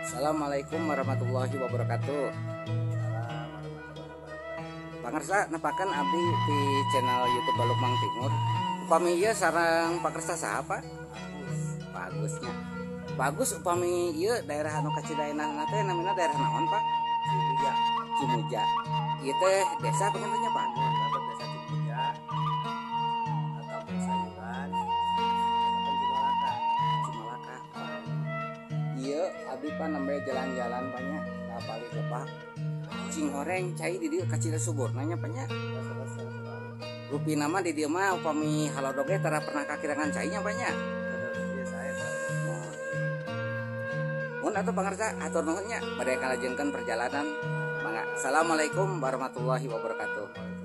Assalamualaikum warahmatullahi wabarakatuh. Pangersa nepakan abdi di channel YouTube Baluk Mang Timur. Upami ieu sareng pakersa saha Pak? Bagusnya. Bagus upami ieu daerah anu kacidaena teh namina daerah naon Pak? Cimuja. Cimuja. Ieu teh desa apa namanya Pak? Dapat desa Cimuja atau sayuran ataupun Cimalaka. Cimalaka. Ieu abdi Pak nembe jalan-jalan banyak kapali Pak. Cing horeng cai di dieu kacida subur nanya Paknya. Rupi nama di dieu mah upami halodoge tara pernah kakirangan cainya banyak. Iya saya Pak. Mun atuh pangarsa atur nuhunnya bade kalajengkeun perjalanan. Mangga. Assalamualaikum warahmatullahi wabarakatuh.